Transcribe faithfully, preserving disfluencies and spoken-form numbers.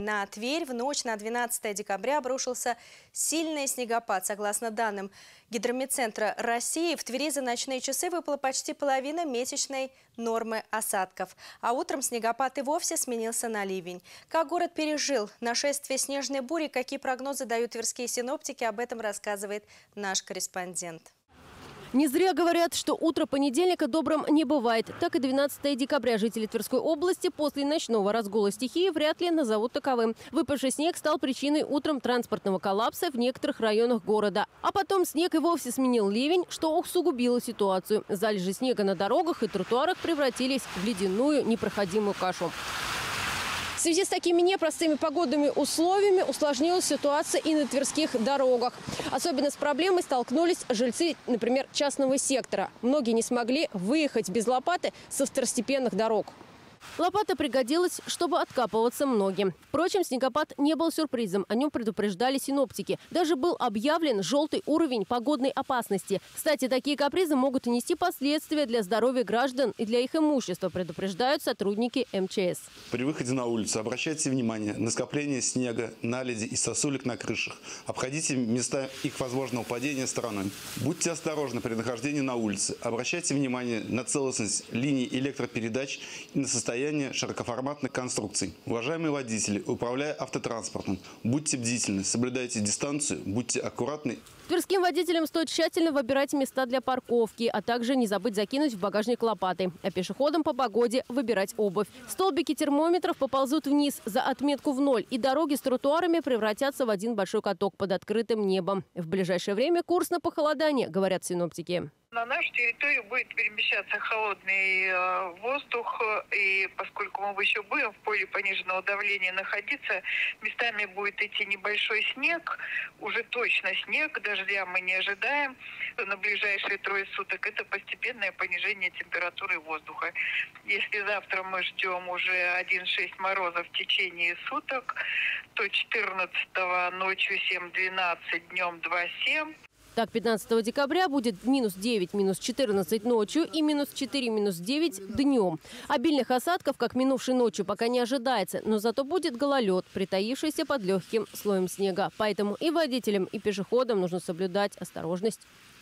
На Тверь в ночь на двенадцатое декабря обрушился сильный снегопад. Согласно данным Гидрометцентра России, в Твери за ночные часы выпала почти половина месячной нормы осадков. А утром снегопад и вовсе сменился на ливень. Как город пережил нашествие снежной бури, какие прогнозы дают тверские синоптики, об этом рассказывает наш корреспондент. Не зря говорят, что утро понедельника добрым не бывает. Так и двенадцатое декабря жители Тверской области после ночного разгула стихии вряд ли назовут таковым. Выпавший снег стал причиной утром транспортного коллапса в некоторых районах города. А потом снег и вовсе сменил ливень, что усугубило ситуацию. Залежи снега на дорогах и тротуарах превратились в ледяную непроходимую кашу. В связи с такими непростыми погодными условиями усложнилась ситуация и на тверских дорогах. Особенно с проблемой столкнулись жильцы, например, частного сектора. Многие не смогли выехать без лопаты со второстепенных дорог. Лопата пригодилась, чтобы откапываться многим. Впрочем, снегопад не был сюрпризом. О нем предупреждали синоптики. Даже был объявлен желтый уровень погодной опасности. Кстати, такие капризы могут нести последствия для здоровья граждан и для их имущества, предупреждают сотрудники эм че эс. При выходе на улицу обращайте внимание на скопление снега, наледи и сосулек на крышах. Обходите места их возможного падения стороной. Будьте осторожны при нахождении на улице. Обращайте внимание на целостность линий электропередач и на состояние широкоформатных конструкций. Уважаемые водители, управляя автотранспортом, будьте бдительны, соблюдайте дистанцию, будьте аккуратны. Тверским водителям стоит тщательно выбирать места для парковки, а также не забыть закинуть в багажник лопаты. А пешеходам по погоде выбирать обувь. Столбики термометров поползут вниз за отметку в ноль, и дороги с тротуарами превратятся в один большой каток под открытым небом. В ближайшее время курс на похолодание, говорят синоптики. На нашу территорию будет перемещаться холодный э, воздух, и поскольку мы еще будем в поле пониженного давления находиться, местами будет идти небольшой снег, уже точно снег, дождя мы не ожидаем на ближайшие трое суток. Это постепенное понижение температуры воздуха. Если завтра мы ждем уже один шесть мороза в течение суток, то четырнадцатого ночью семь двенадцать, днем два семь. Так, пятнадцатого декабря будет минус девять, минус четырнадцать ночью и минус четыре, минус девять днем. Обильных осадков, как минувшей ночью, пока не ожидается, но зато будет гололед, притаившийся под легким слоем снега. Поэтому и водителям, и пешеходам нужно соблюдать осторожность.